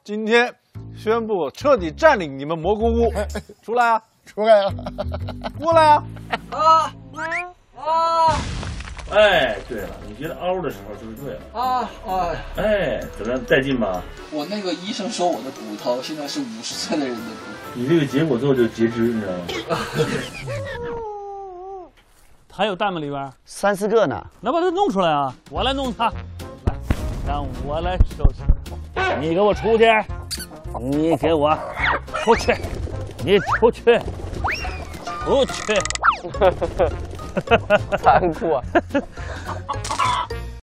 今天宣布彻底占领你们蘑菇屋，出来啊！ 出来了， 过来啊！ 哎，对了，你觉得嗷的时候就是对了。哎，怎么样，带劲吧？ 我那个医生说我的骨头现在是50岁的人的骨头。 你这个结果之后就截肢，你知道吗？ 还有蛋吗？里边 3、4个呢。 那把它弄出来啊！我来弄它，来，让我来收拾。你给我出去！你给我出去！你出去！出去！ 残酷啊！